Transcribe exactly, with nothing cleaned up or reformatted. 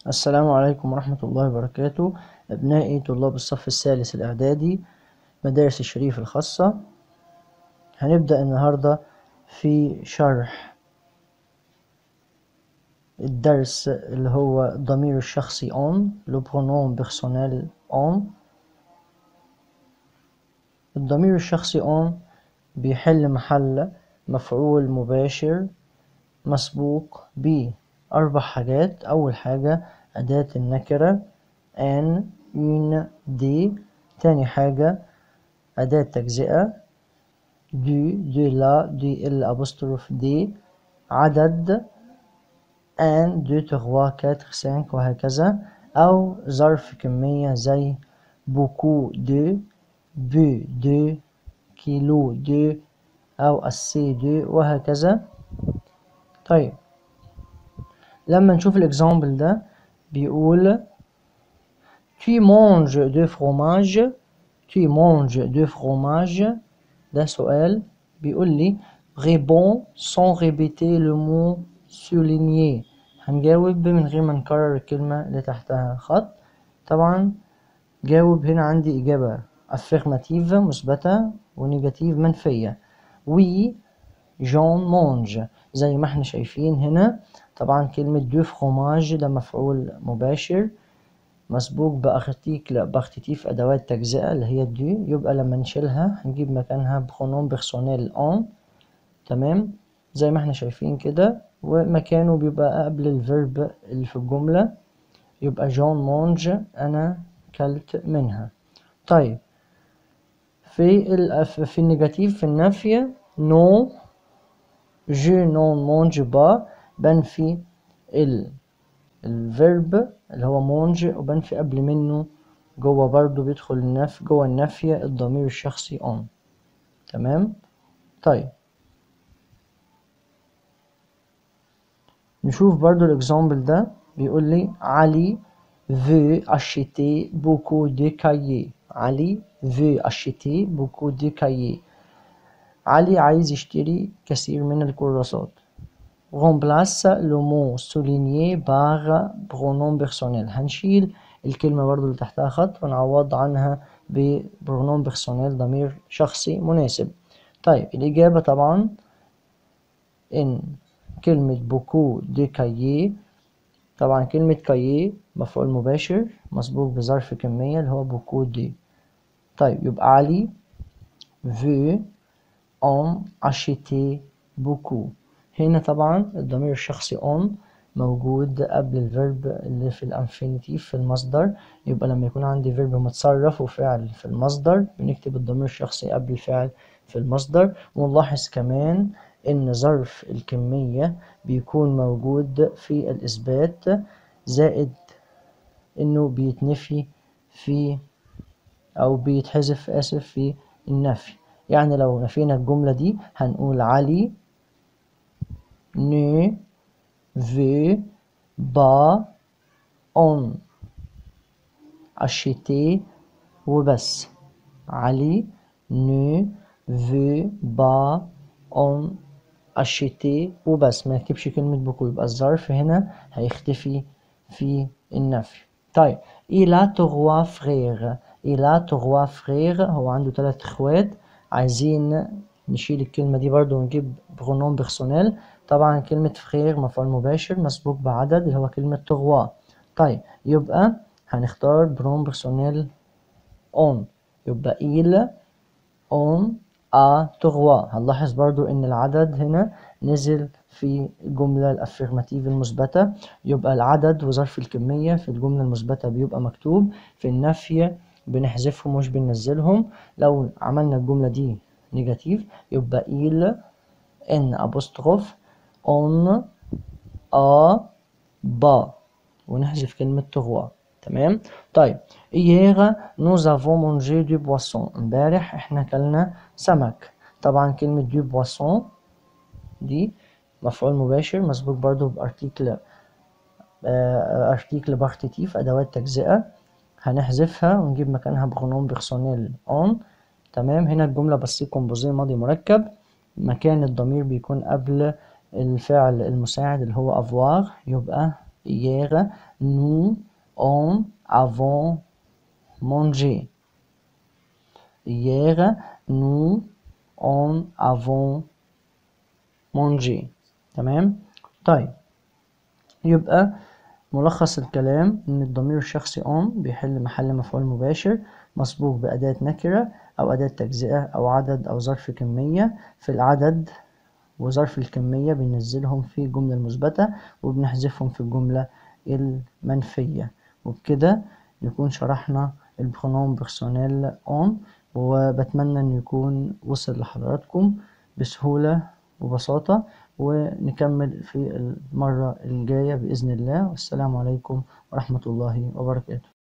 السلام عليكم ورحمة الله وبركاته. أبنائي طلاب الصف الثالث الإعدادي مدارس الشريف الخاصة، هنبدأ النهاردة في شرح الدرس اللي هو الضمير الشخصي on le pronom personnel on. الضمير الشخصي on بيحل محل مفعول مباشر مسبوق بأربع حاجات. أول حاجة أداة النكرة ان une دي. تاني حاجة أداة تجزئة دو دو لا دي ال أبوستروف دي. عدد ان دو تغوا كاتر سانك وهكذا. أو ظرف كمية زي بوكو دو بو دو كيلو دو أو السي دو وهكذا. طيب لما نشوف الإكزامبل ده بيقول Tu manges de fromage. Tu manges de fromage. ده سؤال بيقول لي réponds sans répéter le mot souligné. هنجاوب من غير ما نكرر الكلمة اللي تحتها خط. طبعا جاوب هنا عندي إجابة affirmative مثبتة ونيجاتيف منفية. Oui j'en mange زي ما احنا شايفين هنا. طبعا كلمة دو فروماج ده مفعول مباشر مسبوق بأرتيكل بارتيتيف أدوات تجزئة اللي هي دو، يبقى لما نشيلها هنجيب مكانها برونوم بيرسونيل اون. تمام زي ما احنا شايفين كده، ومكانه بيبقى قبل الفيرب اللي في الجملة، يبقى جون مونج أنا كلت منها. طيب في الأف في النيجاتيف في النفي نو جو نون مونج با، بنفي ال الفيرب اللي هو مونج وبنفي قبل منه جوه برضو بيدخل النفي جوه النفي الضمير الشخصي on. تمام. طيب نشوف برضو الاكزامبل ده بيقول لي علي veut acheter beaucoup de cahiers. علي veut acheter beaucoup de cahiers. علي عايز يشتري كثير من الكراسات. remplace le mot souligné par pronom personnel. هنشيل الكلمة برضو اللي تحتها خط ونعوض عنها ببرونوم بيرسونيل ضمير شخصي مناسب. طيب الإجابة طبعا إن كلمة بوكو دي كايي. طبعا كلمة كايي مفعول مباشر مسبوق بظرف كمية اللي هو بوكو دي. طيب يبقى علي veut en acheter beaucoup. هنا طبعا الضمير الشخصي on موجود قبل الفيرب اللي في الانفينيتيف في المصدر، يبقى لما يكون عندي فيرب متصرف وفعل في المصدر بنكتب الضمير الشخصي قبل الفعل في المصدر. ونلاحظ كمان ان ظرف الكمية بيكون موجود في الإثبات زائد انه بيتنفي في او بيتحذف اسف في النفي. يعني لو نفينا الجملة دي هنقول علي ne veut pas en acheter وبس. علي ne veut pas en acheter وبس، ما نكتبش كلمة بوكو، يبقى الظرف هنا هيختفي في النفي. طيب il a trois frères. il a trois frères هو عنده ثلاث اخوات. عايزين نشيل الكلمة دي برضو ونجيب برونوم بيرسونيل. طبعا كلمة فخير مفعول مباشر مسبوق بعدد اللي هو كلمة تغوا. طيب يبقى هنختار برونوم بيرسونيل on، يبقى il on a trois. هنلاحظ برضو ان العدد هنا نزل في الجملة الافيرماتيف المثبتة، يبقى العدد وظرف الكمية في الجملة المثبتة بيبقى مكتوب، في النفي بنحذفهم مش بننزلهم. لو عملنا الجملة دي نيجاتيف يبقى il n apostrophe on a ba ونحذف كلمة تغوا. تمام. طيب hier nous avons mangé du poisson. امبارح احنا كلنا سمك. طبعا كلمة du poisson دي مفعول مباشر مسبوق برضو بارتيكل ارتيكل بارتيتيف ادوات تجزئة، هنحذفها ونجيب مكانها برونوم بيرسونيل on. تمام. هنا الجملة بسيط كومبوزي ماضي مركب، مكان الضمير بيكون قبل الفعل المساعد اللي هو avoir، يبقى Hier, nous, on, avons mangé. Hier, nous, on, avons mangé. تمام؟ طيب، يبقى ملخص الكلام إن الضمير الشخصي on بيحل محل مفعول مباشر مسبوق بأداة نكرة أو أداة تجزئة أو عدد أو ظرف كمية. في العدد وظرف الكمية بننزلهم في الجملة المثبتة وبنحذفهم في الجملة المنفية. وبكده نكون شرحنا البرونوم بيرسونيل on، وبتمنى إنه يكون وصل لحضراتكم بسهولة وبساطة، ونكمل في المرة الجاية بإذن الله. والسلام عليكم ورحمة الله وبركاته.